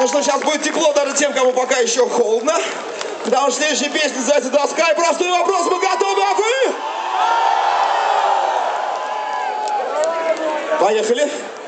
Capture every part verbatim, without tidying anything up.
Ну что, сейчас будет тепло даже тем, кому пока еще холодно. Потому что следующая песня называется «Доска». И простой вопрос: мы готовы, а вы? Поехали.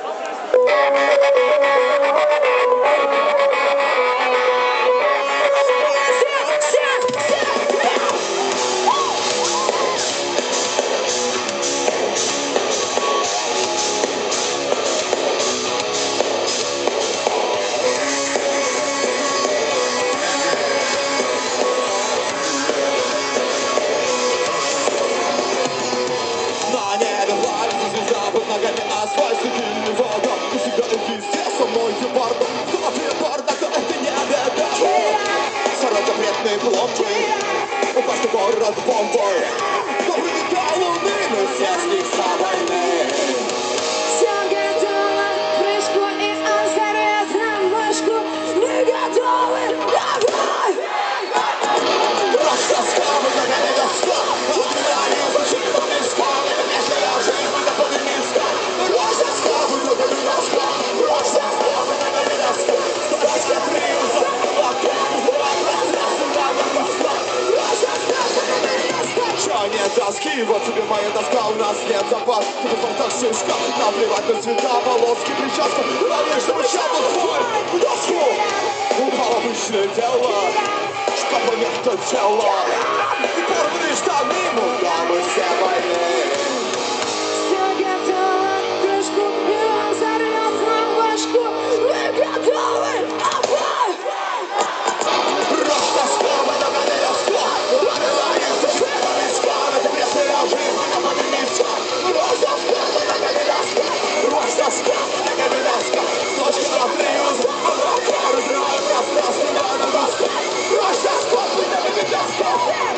Упасть город бомбой, но прилетал луны, мы все с них войны. Все готовы, крышку и ансарет на мышку. Мы готовы, давай! Просто скамы, ногами доска, отмирали, зачерпаны скалы, если я жив, мы готовы низко. Просто скамы, ногами доска, просто скамы, ногами доска. Доска приюза, лаком, два пространства, рано доска. Чё нет доски, вот тебе моя доска, у нас нет запас. Ты бы так шишка, наплевать на цвета, полоски, прическа. Главное, чтобы щапал свой доску. Упало обычное дело, чтобы никто тело. И порванные штаны, ну да, мы все войны. Все готовы, крышку и ансарет на мышку. Мы готовы, давай! Просто скамы, ногами доска, отмирали, зачерпаны скалы, если я жив, мы готовы низко. Просто скамы, ногами доска, просто скамы, ногами доска. Точка на приюз, лаком, разрываю пространство, рано доска. Просто скамы, ногами доска.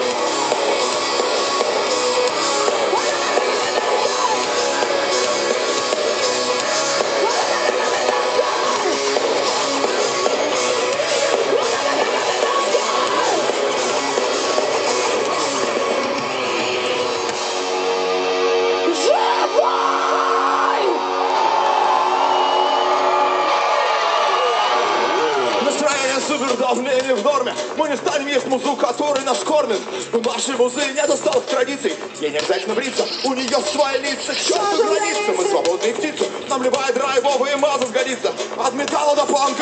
Настроение супер, давление в норме. Мы не станем есть музу, который нас кормит. У нашей музы нет осталых традиций. Ей не обязательно бриться, у нее свои лица. К черту границы, мы свободные птицы. Нам любая драйвовая маза сгодится. От металла до панка.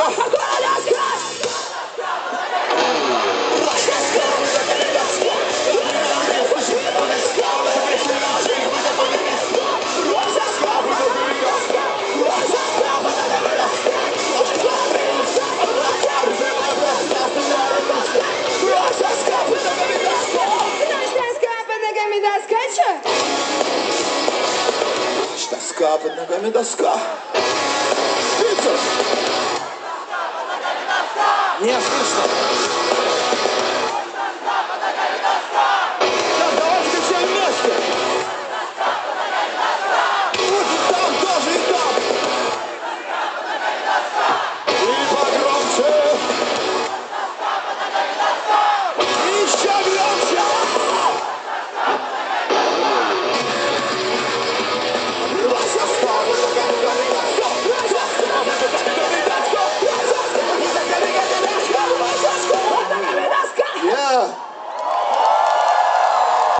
Доска под ногами доска. Питер! Не слышно.